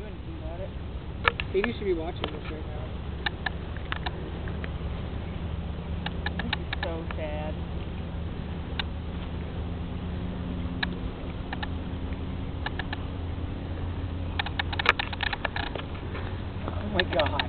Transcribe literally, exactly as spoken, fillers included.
anything about it. Katie should be watching this right now. This is so sad. Oh my god.